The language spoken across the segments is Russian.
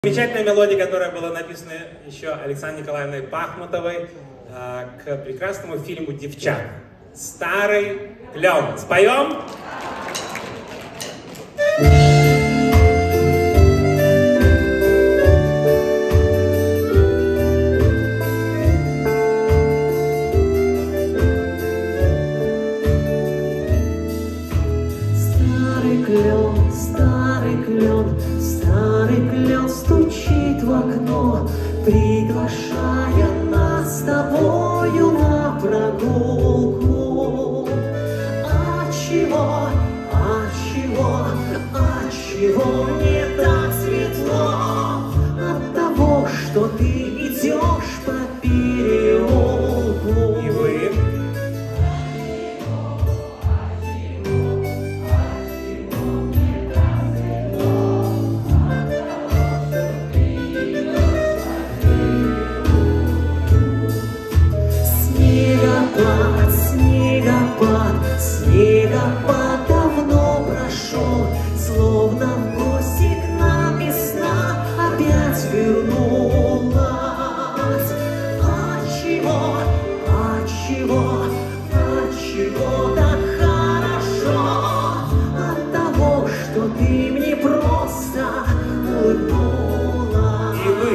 Замечательная мелодия, которая была написана еще Александрой Николаевной Бахмутовой к прекрасному фильму «Девчата». «Старый клен». Споем? Старый клен стучит в окно, приглашая нас с тобою на прогулку. Отчего мне так светло? От того, что ты идешь по переулку. И вы? Снегопад давно прошел, словно в гости к нам весна опять вернулась. Отчего так хорошо? От того, что ты мне просто улыбнулась. И вы?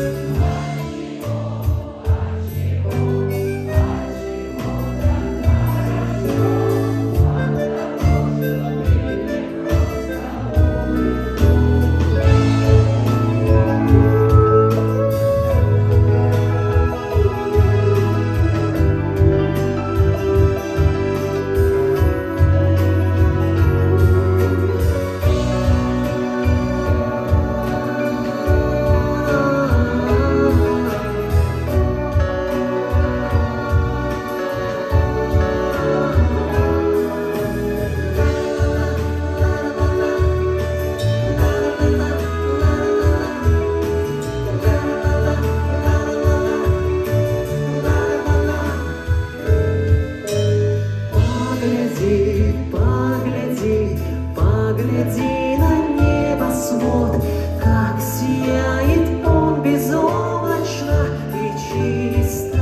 Погляди на небосвод, как сияет он безоблачно и чисто.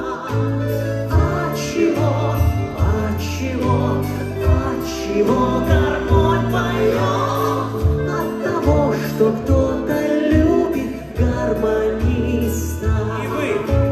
Отчего гармонь поет? От того, что кто-то любит гармониста. И вы?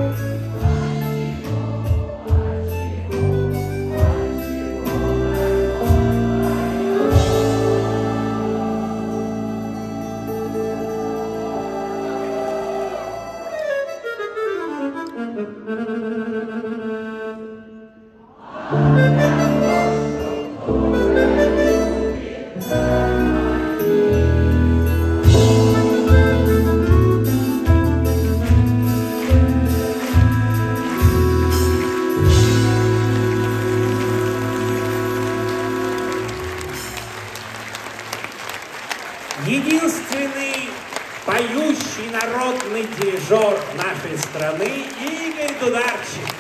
Единственный поющий народный дирижер нашей страны Игорь Дударчик.